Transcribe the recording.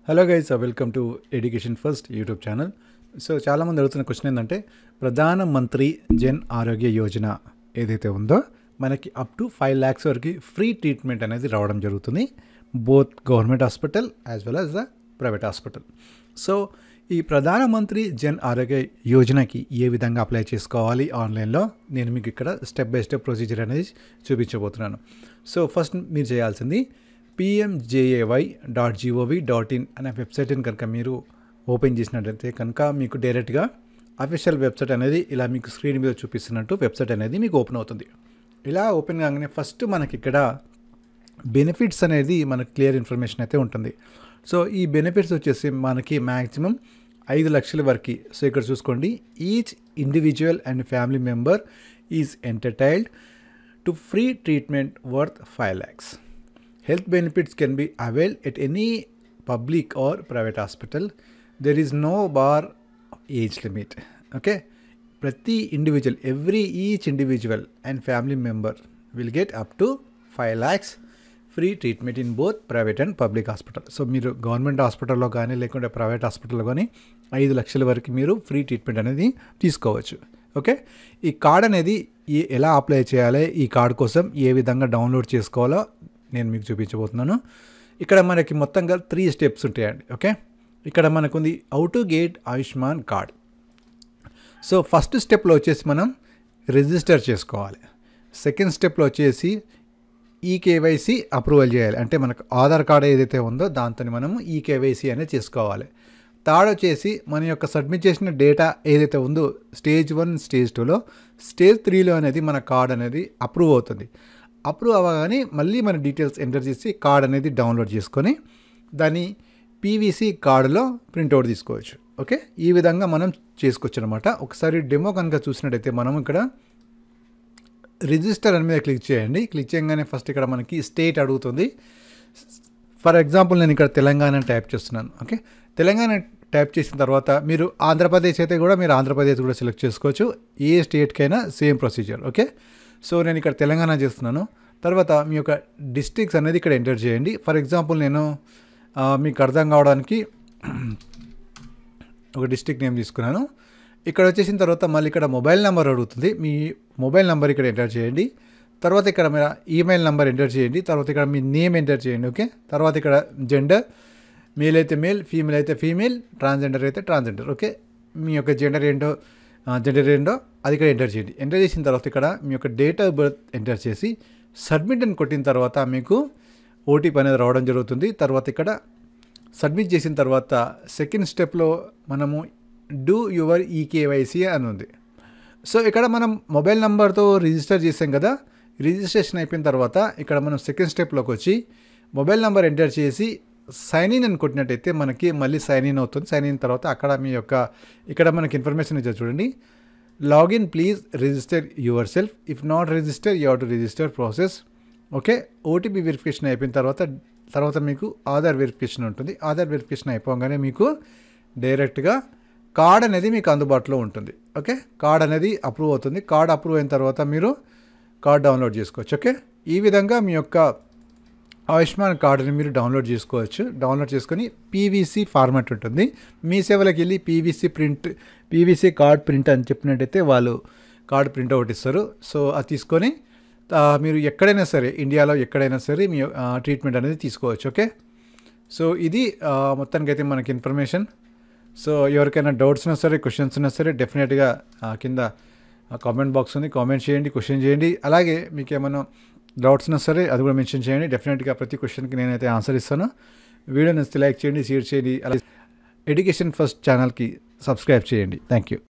Hello guys, welcome to education first YouTube channel. So చాలామంది అడుగుతున్న question ఏంటంటే, ప్రధాన మంత్రి జన్ ఆరోగ్య యోజన ఏదైతే ఉందో మనకి అప్ టు 5 lakhs వరకు ఫ్రీ ట్రీట్మెంట్ అనేది రావడం జరుగుతుంది, both government hospital as well as the private hospital. So ఈ ప్రధానమంత్రి జన్ ఆరోగ్య యోజనకి ఏ విధంగా అప్లై చేసుకోవాలి ఆన్లైన్లో నేను మీకు ఇక్కడ స్టెప్ బై స్టెప్ ప్రొసీజర్ అనేది చూపించబోతున్నాను. సో ఫస్ట్ మీరు చేయాల్సింది PMJAY.gov.in అనే వెబ్సైట్ని కనుక మీరు ఓపెన్ చేసినట్లయితే కనుక మీకు డైరెక్ట్గా అఫీషియల్ వెబ్సైట్ అనేది ఇలా మీకు స్క్రీన్ మీద చూపిస్తున్నట్టు వెబ్సైట్ అనేది మీకు ఓపెన్ అవుతుంది. ఇలా ఓపెన్ కాగానే ఫస్ట్ మనకి ఇక్కడ బెనిఫిట్స్ అనేది మనకు క్లియర్ ఇన్ఫర్మేషన్ అయితే ఉంటుంది. సో ఈ బెనిఫిట్స్ వచ్చేసి మనకి మ్యాక్సిమం 5 లక్షల వరకు. సో ఇక్కడ చూసుకోండి, each individual and family member is entertained to free treatment worth 5 lakhs. Health benefits can be availed at any public or private hospital. There is no bar age limit. Okay? Prati individual, each individual and family member will get up to 5 lakhs free treatment in both private and public hospital. So, మీరు government హాస్పిటల్లో కానీ లేకుంటే private హాస్పిటల్లో కానీ 5 లక్షల వరకు మీరు free treatment అనేది తీసుకోవచ్చు. ఓకే, ఈ కార్డ్ అనేది ఎలా అప్లై చేయాలి, ఈ కార్డ్ కోసం ఏ విధంగా డౌన్లోడ్ చేసుకోవాలో నేను మీకు చూపించబోతున్నాను. ఇక్కడ మనకి మొత్తంగా 3 steps ఉంటాయండి. ఓకే, ఇక్కడ మనకుంది how to get Ayushman card. So first స్టెప్లో వచ్చేసి మనం రిజిస్టర్ చేసుకోవాలి. సెకండ్ స్టెప్లో వచ్చేసి ఈకేవైసీ అప్రూవల్ చేయాలి, అంటే మనకు ఆధార్ కార్డ్ ఏదైతే ఉందో దాంతో మనము ఈకేవైసీ అనేది చేసుకోవాలి. థర్డ్ వచ్చేసి మన యొక్క సబ్మిట్ చేసిన డేటా ఏదైతే ఉందో స్టేజ్ 1, స్టేజ్ 2లో, స్టేజ్ 3లో అనేది మన కార్డ్ అనేది అప్రూవ్ అవుతుంది. అప్రూవ్ అవ్వగానే మళ్ళీ మన డీటెయిల్స్ ఎంటర్ చేసి కార్డ్ అనేది డౌన్లోడ్ చేసుకొని దాన్ని పీవీసీ కార్డులో ప్రింట్అవుట్ తీసుకోవచ్చు. ఓకే, ఈ విధంగా మనం చేసుకోవచ్చు అనమాట. ఒకసారి డెమో కనుక చూసినట్టయితే మనం ఇక్కడ రిజిస్టర్ అని మీద క్లిక్ చేయండి. క్లిక్ చేయగానే ఫస్ట్ ఇక్కడ మనకి స్టేట్ అడుగుతుంది. ఫర్ ఎగ్జాంపుల్ నేను ఇక్కడ తెలంగాణ టైప్ చేస్తున్నాను. ఓకే, తెలంగాణ టైప్ చేసిన తర్వాత మీరు ఆంధ్రప్రదేశ్ అయితే కూడా మీరు ఆంధ్రప్రదేశ్ కూడా సెలెక్ట్ చేసుకోవచ్చు. ఏ స్టేట్కైనా సేమ్ ప్రొసీజర్. ఓకే, సో నేను ఇక్కడ తెలంగాణ చేస్తున్నాను. తర్వాత మీ యొక్క డిస్ట్రిక్ట్స్ అనేది ఇక్కడ ఎంటర్ చేయండి. ఫర్ ఎగ్జాంపుల్ నేను మీకు అర్థం కావడానికి ఒక డిస్ట్రిక్ట్ నేమ్ తీసుకున్నాను. ఇక్కడ వచ్చేసిన తర్వాత మళ్ళీ ఇక్కడ మొబైల్ నెంబర్ అడుగుతుంది. మీ మొబైల్ నెంబర్ ఇక్కడ ఎంటర్ చేయండి. తర్వాత ఇక్కడ మీరు ఈమెయిల్ నెంబర్ ఎంటర్ చేయండి. తర్వాత ఇక్కడ మీ నేమ్ ఎంటర్ చేయండి. ఓకే, తర్వాత ఇక్కడ జెండర్, మేల్ అయితే మేల్, ఫీమేల్ అయితే ఫీమేల్, ట్రాన్స్జెండర్ అయితే ట్రాన్స్జెండర్. ఓకే, మీ యొక్క జెండర్ ఏంటో అది ఇక్కడ ఎంటర్ చేయండి. ఎంటర్ చేసిన తర్వాత ఇక్కడ మీ యొక్క డేట్ ఆఫ్ బర్త్ ఎంటర్ చేసి సబ్మిట్ అని కొట్టిన తర్వాత మీకు ఓటీపీ అనేది రావడం జరుగుతుంది. తర్వాత ఇక్కడ సబ్మిట్ చేసిన తర్వాత సెకండ్ స్టెప్లో మనము డూ యువర్ ఈకేవైసీ అని ఉంది. సో ఇక్కడ మనం మొబైల్ నెంబర్తో రిజిస్టర్ చేసాం కదా, రిజిస్ట్రేషన్ అయిపోయిన తర్వాత ఇక్కడ మనం సెకండ్ స్టెప్లోకి వచ్చి మొబైల్ నెంబర్ ఎంటర్ చేసి సైన్ ఇన్ అని కొట్టినట్టయితే మనకి మళ్ళీ సైన్ ఇన్ అవుతుంది. సైన్ ఇన్ తర్వాత అక్కడ మీ యొక్క ఇక్కడ మనకి ఇన్ఫర్మేషన్ ఇచ్చారు చూడండి, login please register yourself, if not register you have to register process. Okay, OTP verification అయిపోయిన తర్వాత మీకు ఆధార్ వెరిఫికేషన్ ఉంటుంది. ఆధార్ వెరిఫికేషన్ అయిపోగానే మీకు డైరెక్ట్గా కార్డ్ అనేది మీకు అందుబాటులో ఉంటుంది. ఓకే, కార్డ్ అనేది అప్రూవ్ అవుతుంది. కార్డ్ అప్రూవ్ అయిన తర్వాత మీరు కార్డ్ డౌన్లోడ్ చేసుకోవచ్చు. ఓకే, ఈ విధంగా మీ యొక్క ఆయుష్మాన్ కార్డుని మీరు డౌన్లోడ్ చేసుకోవచ్చు. డౌన్లోడ్ చేసుకొని పీవీసీ ఫార్మాట్ ఉంటుంది. మీ సేవలకు వెళ్ళి పీవీసీ కార్డ్ ప్రింట్ అని చెప్పినట్టయితే వాళ్ళు కార్డ్ ప్రింట్ అవుట్ ఇస్తారు. సో అది తీసుకొని మీరు ఎక్కడైనా సరే, ఇండియాలో ఎక్కడైనా సరే మీ ట్రీట్మెంట్ అనేది తీసుకోవచ్చు. ఓకే, సో ఇది మొత్తానికైతే మనకి ఇన్ఫర్మేషన్. సో ఎవరికైనా డౌట్స్ ఉన్నా సరే, క్వశ్చన్స్ ఉన్నా సరే డెఫినెట్గా కింద కామెంట్ బాక్స్ ఉంది, కామెంట్ చేయండి, క్వశ్చన్ చేయండి. అలాగే మీకు ఏమైనా డౌట్స్ ఉన్నా సరే అది కూడా మెన్షన్ చేయండి. డెఫినెట్గా ప్రతి క్వశ్చన్కి నేనైతే ఆన్సర్ ఇస్తాను. వీడియో నచ్చితే లైక్ చేయండి, షేర్ చేయండి. అలాగే ఎడ్యుకేషన్ ఫస్ట్ ఛానల్కి సబ్స్క్రైబ్ చేయండి. Thank you.